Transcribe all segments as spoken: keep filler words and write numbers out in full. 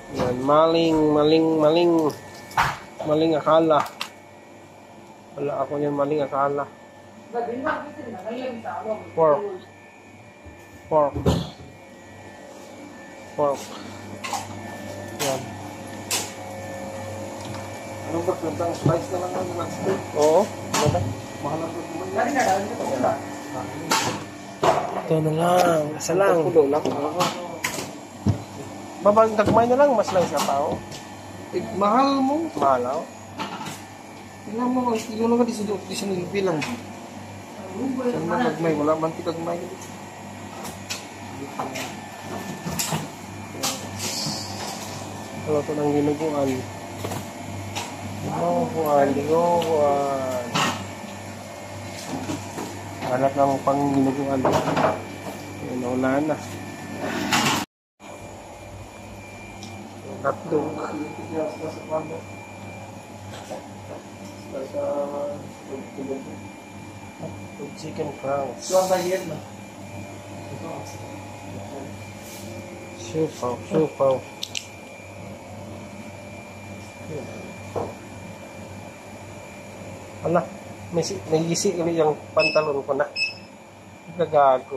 Yan, maling, maling, maling. Maling akala. Wala ako yan, maling akala. Pork. Pork. Pork. Yan. Anong ba? Tentang slice na lang ang nag-steak. Oo. Ano Mahal ang pagkuman. Ito na lang. Isa lang. Pulo lang. Babang tagmay na lang. Mas lang sa tao. Eh, mahal mo. Mahalaw. Tingnan mo, yun lang ka di sinilbilang. Saan na nagmay? Wala man ti kagmay. Ano ito ng ginuguan? Ginuguan, ginuguan. Hanap ng pang ginuguan. Ayun, wala na. Hotdog. Hotdog chicken franks. Siupaw, siupaw. Ala, may si, nagisi ulit yung pantalon ko na. Gagago.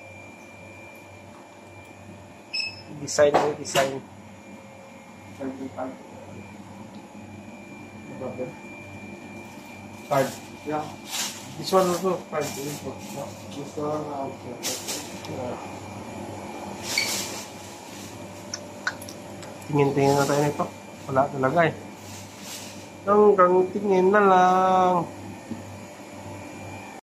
Design mo, design. Card. Yeah. This one also card. This one also. Tingin-tingin na tayo nito. Wala talaga eh. Hanggang tingin na lang.